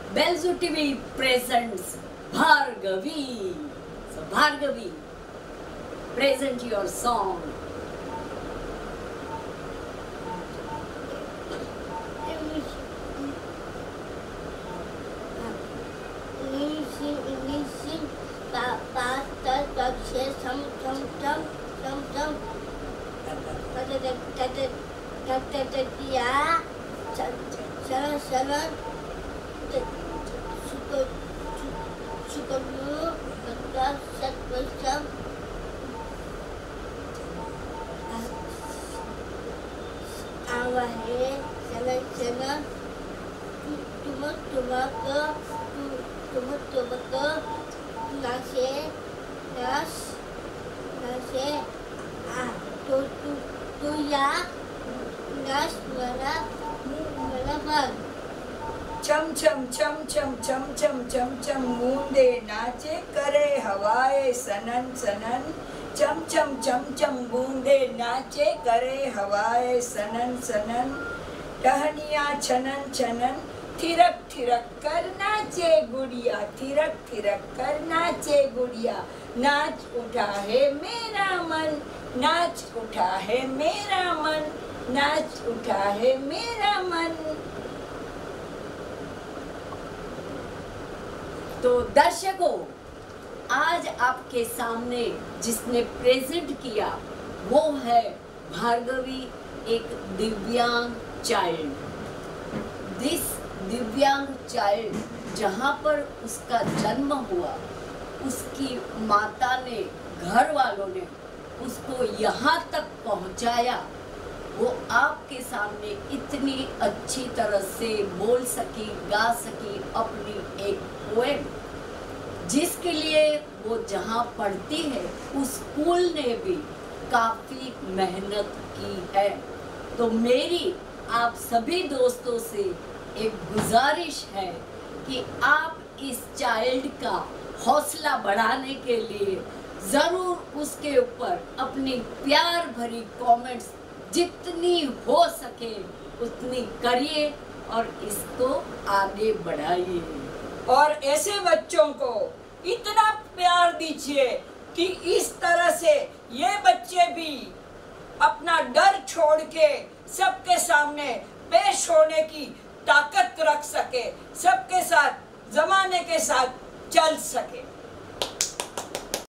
Belzu TV presents Bhargavi. So Bhargavi, present your song. चम चम चम चम चम चम चम चम बूंदे नाचे करे हवाए सनन सनन। चम चम चम चम बूंदे नाचे करे हवाए सनन सनन। टहनिया छनन छनन थिरक थिरक कर नाचे गुड़िया, थिरक थिरक कर नाचे गुड़िया। नाच उठा है मेरा मन, नाच उठा है मेरा मन, नाच उठा है मेरा मन। तो दर्शकों, आज आपके सामने जिसने प्रेजेंट किया वो है भार्गवी, एक दिव्यांग चाइल्ड। दिस दिव्यांग चाइल्ड जहाँ पर उसका जन्म हुआ, उसकी माता ने, घर वालों ने उसको यहाँ तक पहुँचाया, वो आपके सामने इतनी अच्छी तरह से बोल सकी, गा सकी अपनी एक पोएम, जिसके लिए वो जहाँ पढ़ती है उस स्कूल ने भी काफ़ी मेहनत की है। तो मेरी आप सभी दोस्तों से एक गुजारिश है कि आप इस चाइल्ड का हौसला बढ़ाने के लिए ज़रूर उसके ऊपर अपनी प्यार भरी कमेंट्स जितनी हो सके उतनी करिए और इसको आगे बढ़ाइए। और ऐसे बच्चों को इतना प्यार दीजिए कि इस तरह से ये बच्चे भी अपना डर छोड़ के सबके सामने पेश होने की ताकत रख सके, सबके साथ, जमाने के साथ चल सके।